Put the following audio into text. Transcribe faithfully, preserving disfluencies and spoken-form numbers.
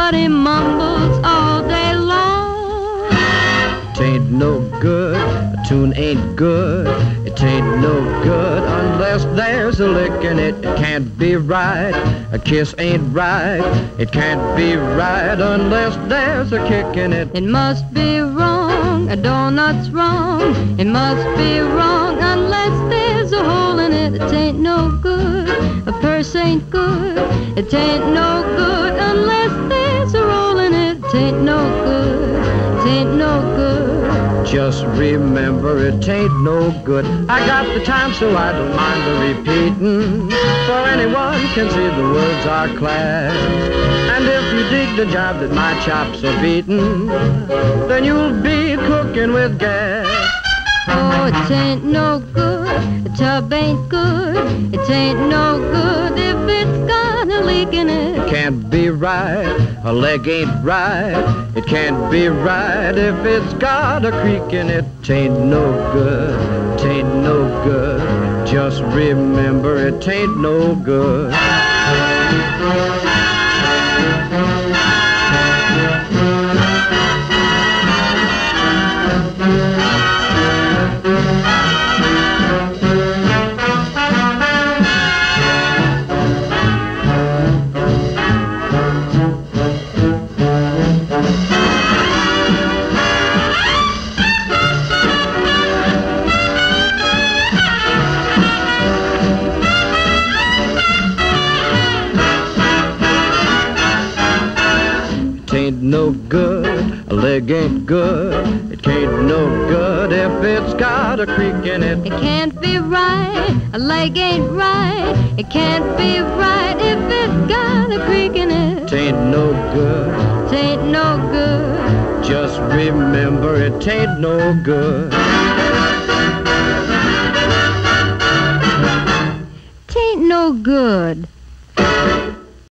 but he mumbles all day long. Tain't no good, a tune ain't good. It ain't no good unless there's a lick in it. It can't be right, a kiss ain't right. It can't be right unless there's a kick in it. It must be wrong, a donut's wrong. It must be wrong unless there's a hole in it. It ain't no good, a purse ain't good. It ain't no good unless there's a roll in it. It ain't no good, it ain't no good. Just remember it ain't no good. I got the time so I don't mind the repeating, for anyone can see the words are class. And if you dig the job that my chops are beating, then you'll be cooking with gas. Oh, it ain't no good, the tub ain't good. It ain't no good if it's got a leak in it. It can't be right, a leg ain't right. It can't be right if it's got a creak in it. It ain't no good, it ain't no good. Just remember it ain't no good. Ain't no good, a leg ain't good. It ain't no good if it's got a creak in it. It can't be right, a leg ain't right. It can't be right if it's got a creak in it. It ain't no good, It ain't no good. just remember it ain't no good. It ain't no good.